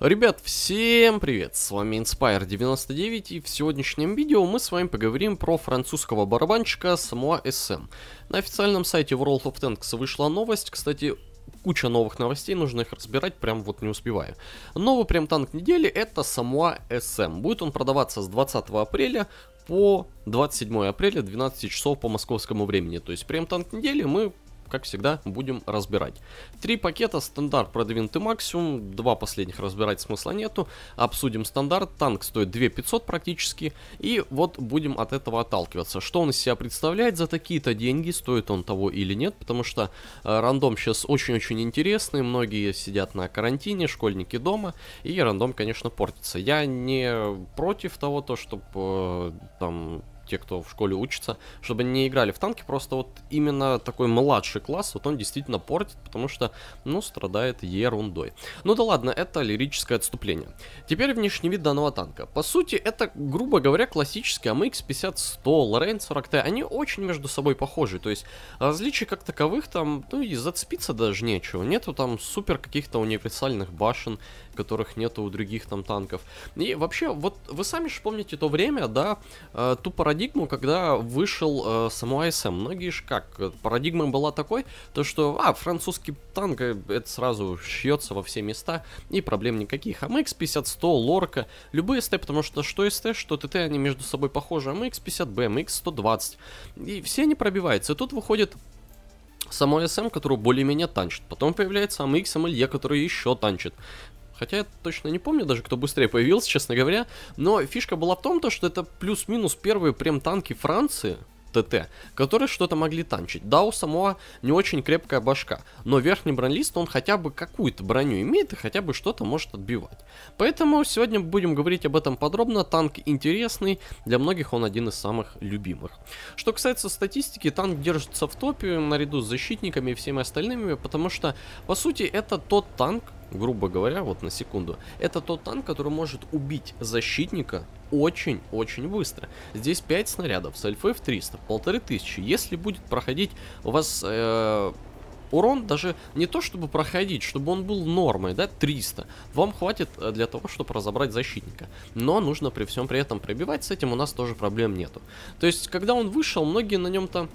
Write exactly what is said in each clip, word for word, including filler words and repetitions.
Ребят, всем привет, с вами Inspire девяносто девять, и в сегодняшнем видео мы с вами поговорим про французского барабанщика Самуа эс эм. На официальном сайте World of Tanks вышла новость, кстати, куча новых новостей, нужно их разбирать, прям вот не успеваю. Новый прям танк недели — это Самуа эс эм. Будет он продаваться с двадцатого апреля по двадцать седьмое апреля, двенадцать часов по московскому времени. То есть прям танк недели мы, как всегда, будем разбирать. Три пакета: стандарт, продвинутый, максимум. Два последних разбирать смысла нету. Обсудим стандарт. Танк стоит две тысячи пятьсот практически. И вот будем от этого отталкиваться. Что он из себя представляет за такие-то деньги, стоит он того или нет. Потому что э, рандом сейчас очень-очень интересный. Многие сидят на карантине, школьники дома. И рандом, конечно, портится. Я не против того, то, чтобы э, там... те, кто в школе учится, чтобы не играли в танки, просто вот именно такой младший класс, вот он действительно портит, потому что, ну, страдает ерундой. Ну да ладно, это лирическое отступление. Теперь внешний вид данного танка. По сути, это, грубо говоря, классический эй эм икс пятьдесят сто, Лоррейн сорок тэ, они очень между собой похожи, то есть различий как таковых там, ну и зацепиться даже нечего, нету там супер каких-то универсальных башен, которых нету у других там танков. И вообще, вот вы сами же помните то время, да, э, ту парадигму, когда вышел э, Самуа эс эм. Многие же как, парадигма была такой, то что, а, французский танк, это сразу шьется во все места, и проблем никаких. эй эм икс пятьдесят сто, Лорка, любые СТ, потому что что СТ, что ТТ, они между собой похожи, эй эм икс пятьдесят бэ, эй эм икс сто двадцать, и все они пробиваются. И тут выходит Самуа эс эм, который более-менее танчит. Потом появляется эй эм икс эм эл е, который еще танчит. Хотя я точно не помню даже, кто быстрее появился, честно говоря. Но фишка была в том, то, что это плюс-минус первые прям танки Франции, ТТ, которые что-то могли танчить. Да, у Самуа не очень крепкая башка, но верхний бронелист, он хотя бы какую-то броню имеет и хотя бы что-то может отбивать. Поэтому сегодня будем говорить об этом подробно. Танк интересный, для многих он один из самых любимых. Что касается статистики, танк держится в топе наряду с защитниками и всеми остальными, потому что, по сути, это тот танк, грубо говоря, вот на секунду, это тот танк, который может убить защитника очень-очень быстро. Здесь пять снарядов с альфой в триста, полторы тысячи. Если будет проходить у вас э, урон, даже не то чтобы проходить, чтобы он был нормой, да, триста, вам хватит для того, чтобы разобрать защитника. Но нужно при всем при этом пробивать, с этим у нас тоже проблем нету. То есть, когда он вышел, многие на нем-то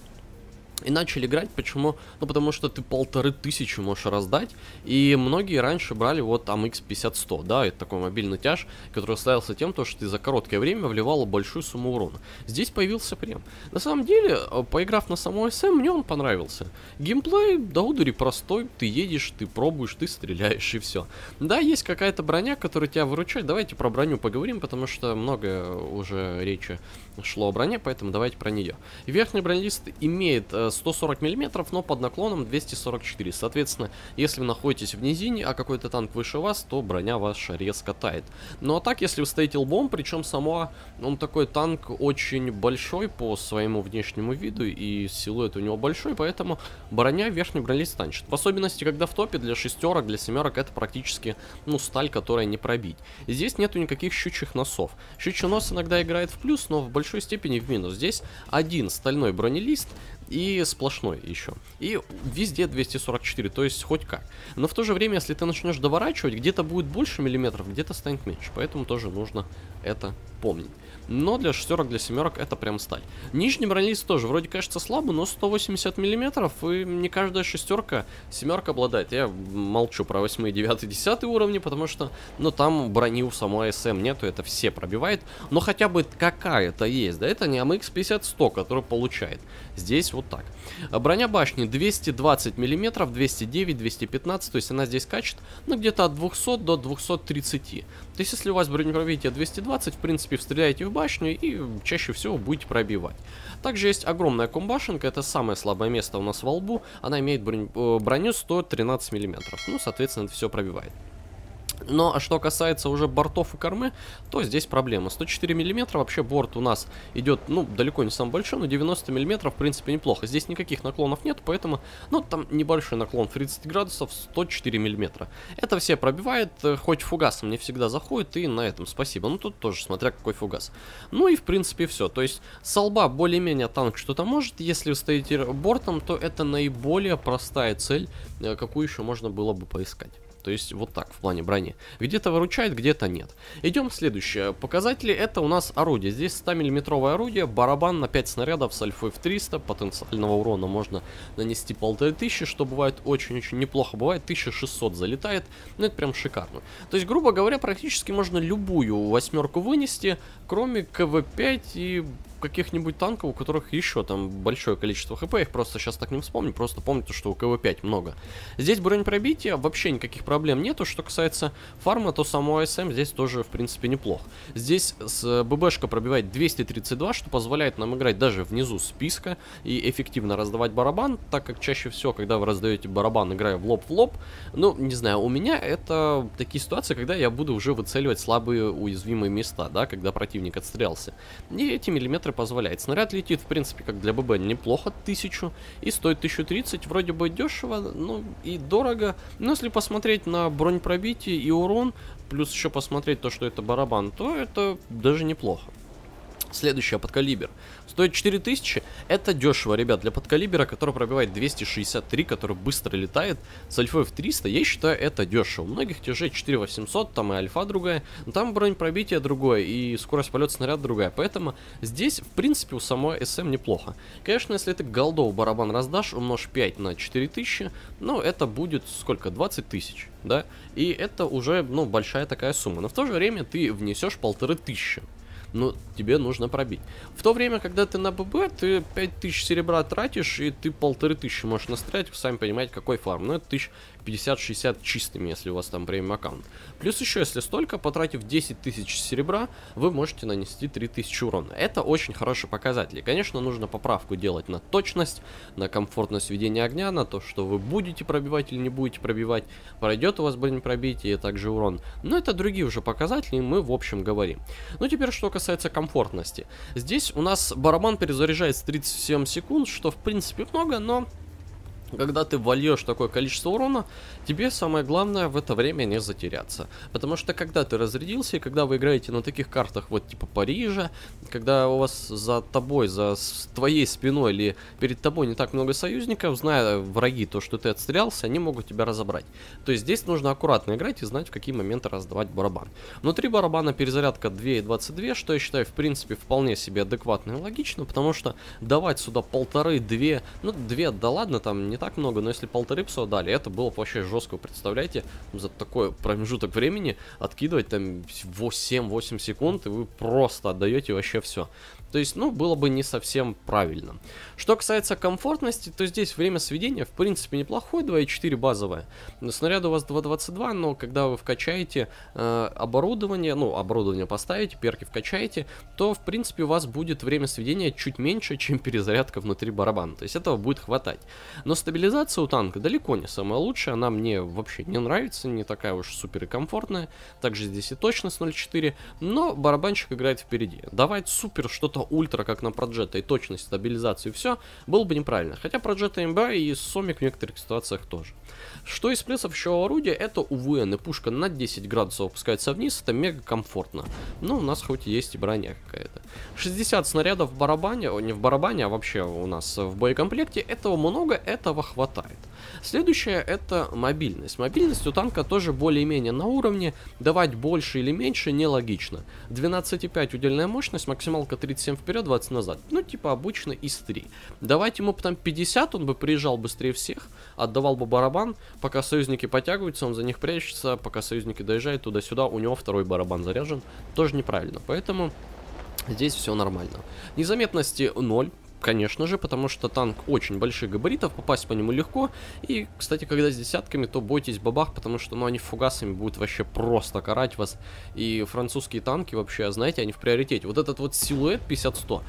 и начали играть. Почему? Ну, потому что ты полторы тысячи можешь раздать. И многие раньше брали вот эй эм икс пятьдесят сто, да, это такой мобильный тяж, который ставился тем, то, что ты за короткое время вливала большую сумму урона. Здесь появился прем. На самом деле, поиграв на Самуа эс эм, мне он понравился. Геймплей, да удари, простой, ты едешь, ты пробуешь, ты стреляешь и все. Да, есть какая-то броня, которая тебя выручает. Давайте про броню поговорим, потому что много уже речи шло о броне, поэтому давайте про нее. Верхний бронелист имеет сто сорок миллиметров, но под наклоном двести сорок четыре. Соответственно, если вы находитесь в низине, а какой-то танк выше вас, то броня ваша резко тает. Ну а так, если вы стоите лбом, причем Самуа, он такой танк очень большой по своему внешнему виду, и силуэт у него большой, поэтому броня верхний бронелист танчит. В особенности, когда в топе для шестерок, для семерок это практически, ну, сталь, которая не пробить. И здесь нету никаких щучьих носов. Щучий нос иногда играет в плюс, но в большой степени в минус. Здесь один стальной бронелист и сплошной еще. И везде двести сорок четыре, то есть хоть как. Но в то же время, если ты начнешь доворачивать, где-то будет больше миллиметров, где-то станет меньше. Поэтому тоже нужно это помнить. Но для шестерок, для семерок это прям сталь. Нижний бронелист тоже вроде кажется слабый, но сто восемьдесят миллиметров, и не каждая шестерка, семерка обладает. Я молчу про восьмой, девятый, десятый уровни, потому что, ну, там брони у Самуа эс эм нету, это все пробивает. Но хотя бы какая-то есть, да, это не эй эм икс пятьдесят сто, который получает. Здесь вот так. Броня башни двести двадцать миллиметров, двести девять, двести пятнадцать, то есть она здесь качет, ну, где-то от двухсот до двухсот тридцати. То есть если у вас бронепробитие двести двадцать, в принципе, стреляете в башню и чаще всего будете пробивать. Также есть огромная комбашенка, это самое слабое место у нас во лбу, она имеет броню, броню сто тринадцать миллиметров, ну, соответственно, это все пробивает. Но что касается уже бортов и кормы, то здесь проблема. сто четыре миллиметра, вообще борт у нас идет, ну, далеко не самый большой, но девяносто миллиметров, в принципе, неплохо. Здесь никаких наклонов нет, поэтому, ну, там небольшой наклон в тридцать градусов, сто четыре миллиметра. Это все пробивает, хоть фугасом не всегда заходит, и на этом спасибо. Ну, тут тоже, смотря какой фугас. Ну, и, в принципе, все. То есть, со лба более-менее танк что-то может. Если вы стоите бортом, то это наиболее простая цель, какую еще можно было бы поискать. То есть вот так в плане брони. Где-то выручает, где-то нет. Идем следующее. Показатели это у нас орудие. Здесь сто миллиметровое орудие, барабан на пять снарядов с альфой в триста. Потенциального урона можно нанести полторы тысячи, что бывает очень-очень неплохо. Бывает тысяча шестьсот залетает. Ну это прям шикарно. То есть, грубо говоря, практически можно любую восьмерку вынести, кроме ка вэ пять и каких-нибудь танков, у которых еще там большое количество хп, их просто сейчас так не вспомню, просто помните, что у ка вэ пять много. Здесь бронепробития, вообще никаких проблем нету. Что касается фарма, то само а эс эм здесь тоже, в принципе, неплохо. Здесь с ББшка пробивает двести тридцать два, что позволяет нам играть даже внизу списка и эффективно раздавать барабан, так как чаще всего, когда вы раздаете барабан, играя в лоб в лоб, ну, не знаю, у меня это такие ситуации, когда я буду уже выцеливать слабые уязвимые места, да, когда противник отстрелялся. И эти миллиметры позволяет. Снаряд летит, в принципе, как для ББ, неплохо, тысячу, и стоит тысячу тридцать, вроде бы дешево, ну и дорого, но если посмотреть на бронепробитие и урон, плюс еще посмотреть то, что это барабан, то это даже неплохо. Следующее, подкалибер. Стоит четыре тысячи. Это дешево, ребят, для подкалибера, который пробивает двести шестьдесят три, который быстро летает, с альфой в триста, я считаю, это дешево. У многих тяжей четыре восемьсот, там и альфа другая, но там бронепробитие другое, и скорость полета снаряда другая. Поэтому здесь, в принципе, у самой эс эм неплохо. Конечно, если ты голдов барабан раздашь, умножь пять на четыре тысячи, ну, это будет сколько? двадцать тысяч, да? И это уже, ну, большая такая сумма. Но в то же время ты внесешь полторы тысячи. Ну, тебе нужно пробить. В то время, когда ты на ББ, ты пять тысяч серебра тратишь, и ты полторы тысячи можешь настрелять, вы сами понимаете, какой фарм. Ну, это тысяч пятьдесят-шестьдесят чистыми, если у вас там премиум аккаунт. Плюс еще, если столько, потратив десять тысяч серебра, вы можете нанести три тысячи урона. Это очень хороший показатель. И, конечно, нужно поправку делать на точность, на комфортность ведения огня, на то, что вы будете пробивать или не будете пробивать, пройдет у вас бронепробитие, и также урон. Но это другие уже показатели, и мы в общем говорим. Ну, теперь, что касается комфортности. Здесь у нас барабан перезаряжается тридцать семь секунд, что в принципе много, но когда ты вольешь такое количество урона, тебе самое главное в это время не затеряться. Потому что когда ты разрядился, и когда вы играете на таких картах, вот типа Парижа, когда у вас за тобой, за твоей спиной или перед тобой не так много союзников, зная враги то, что ты отстрелялся, они могут тебя разобрать. То есть здесь нужно аккуратно играть и знать, в какие моменты раздавать барабан. Внутри барабана перезарядка две двадцать два, что я считаю, в принципе, вполне себе адекватно и логично, потому что давать сюда полторы-две, ну, две, да ладно, там не так много, но если полторы псо дали, это было вообще жестко, представляете, за такой промежуток времени откидывать там семь-восемь секунд, и вы просто отдаете вообще все. То есть, ну, было бы не совсем правильно. Что касается комфортности, то здесь время сведения, в принципе, неплохое, два и четыре базовое. Снаряд у вас два двадцать два, но когда вы вкачаете э, оборудование, ну, оборудование поставите, перки вкачаете, то, в принципе, у вас будет время сведения чуть меньше, чем перезарядка внутри барабана. То есть, этого будет хватать. Но стабилизация у танка далеко не самая лучшая, она мне вообще не нравится, не такая уж супер и комфортная. Также здесь и точность ноль четыре, но барабанщик играет впереди. Давать супер что-то ультра, как на Проджета, и точность, стабилизацию, все, было бы неправильно. Хотя Проджета имба и Сомик в некоторых ситуациях тоже. Что из плюсов еще орудия, это УВН, и пушка на десять градусов опускается вниз, это мега комфортно. Ну, у нас хоть и есть и броня какая-то. шестьдесят снарядов в барабане, не в барабане, а вообще у нас в боекомплекте, этого много, этого хватает. Следующее это мобильность. Мобильность у танка тоже более-менее на уровне, давать больше или меньше нелогично. двенадцать и пять удельная мощность, максималка тридцать семь вперед, двадцать назад. Ну, типа обычно ИС три. Давать ему там пятьдесят, он бы приезжал быстрее всех, отдавал бы барабан, пока союзники подтягиваются, он за них прячется, пока союзники доезжают туда-сюда, у него второй барабан заряжен. Тоже неправильно, поэтому здесь все нормально. Незаметности ноль. Конечно же, потому что танк очень больших габаритов, попасть по нему легко. И, кстати, когда с десятками, то бойтесь бабах, потому что, ну, они фугасами будут вообще просто карать вас. И французские танки вообще, знаете, они в приоритете. Вот этот вот силуэт пятьдесят сто,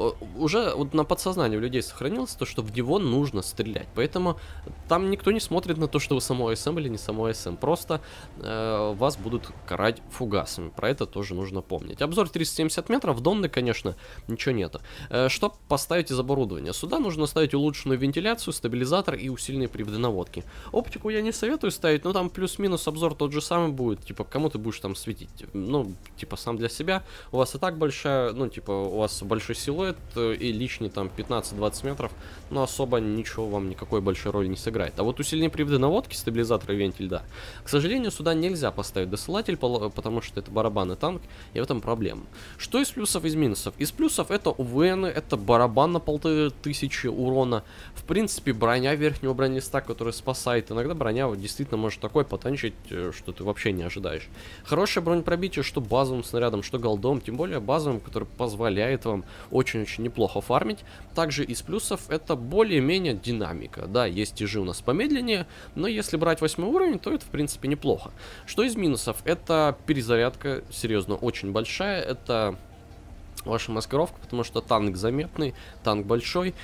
уже вот на подсознании у людей сохранилось то, что в него нужно стрелять. Поэтому там никто не смотрит на то, что вы само СМ или не само СМ. Просто э, вас будут карать фугасами. Про это тоже нужно помнить. Обзор триста семьдесят метров, донны, конечно, ничего нету. Э, что поставить ставить из оборудования? Сюда нужно ставить улучшенную вентиляцию, стабилизатор и усиленные приводы наводки. Оптику я не советую ставить, но там плюс-минус обзор тот же самый будет. Типа, кому ты будешь там светить? Ну, типа, сам для себя. У вас и так большая, ну, типа, у вас большой силуэт и лишний там пятнадцать-двадцать метров, но особо ничего вам никакой большой роли не сыграет. А вот усиленные приводы наводки, стабилизатор и вентиль, да. К сожалению, сюда нельзя поставить досылатель, потому что это барабан и танк, и в этом проблема. Что из плюсов, из минусов? Из плюсов это УВН, это барабан на полторы тысячи урона. В принципе, броня верхнего бронелиста, который спасает. Иногда броня вот действительно может такой потанчить, что ты вообще не ожидаешь. Хорошее бронепробитие, что базовым снарядом, что голдом, тем более базовым, который позволяет вам очень-очень неплохо фармить. Также из плюсов это более-менее динамика. Да, есть тяжи у нас помедленнее, но если брать восьмой уровень, то это в принципе неплохо. Что из минусов? Это перезарядка, серьезно, очень большая. Это ваша маскировка, потому что танк заметный, танк большой.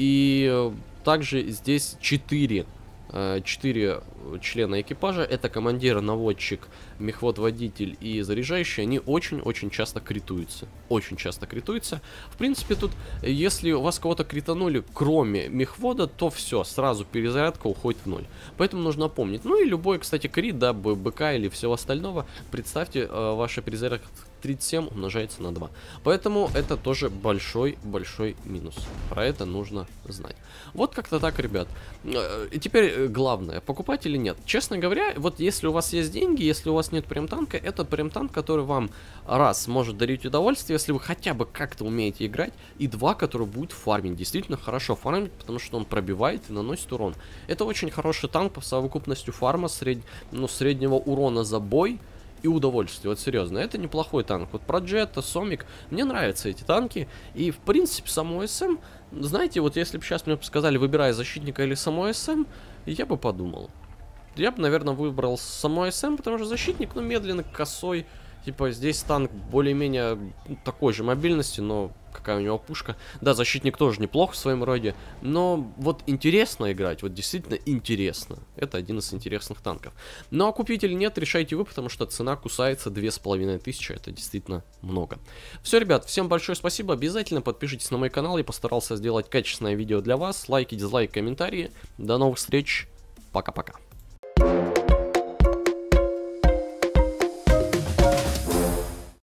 И также здесь четыре четыре члена экипажа, это командир, наводчик, мехвод-водитель и заряжающий, они очень-очень часто критуются. Очень часто критуются. В принципе, тут, если у вас кого-то кританули, кроме мехвода, то все, сразу перезарядка уходит в ноль. Поэтому нужно помнить. Ну и любой, кстати, крит, да, БК или всего остального, представьте, ваша перезарядка тридцать семь умножается на два. Поэтому это тоже большой-большой минус. Про это нужно знать. Вот как-то так, ребят. И теперь главное, покупать или нет. Честно говоря, вот если у вас есть деньги, если у вас нет прем-танка, это прем-танк, который вам, раз, может дарить удовольствие, если вы хотя бы как-то умеете играть, и два, который будет фармить, действительно хорошо фармить, потому что он пробивает и наносит урон. Это очень хороший танк по совокупностью фарма, сред... ну, среднего урона за бой и удовольствие, вот серьезно, это неплохой танк. Вот про Джетта, Сомик, мне нравятся эти танки, и в принципе само СМ, знаете, вот если бы сейчас мне сказали, выбирай защитника или само СМ, я бы подумал. Я бы, наверное, выбрал само СМ, потому что защитник, ну, медленный, косой, типа здесь танк более-менее ну, такой же мобильности, но какая у него пушка. Да, защитник тоже неплох в своем роде, но вот интересно играть, вот действительно интересно. Это один из интересных танков. Ну а купить или нет, решайте вы, потому что цена кусается две с половиной тысячи, это действительно много. Все, ребят, всем большое спасибо, обязательно подпишитесь на мой канал, я постарался сделать качественное видео для вас. Лайки, дизлайки, комментарии. До новых встреч, пока-пока.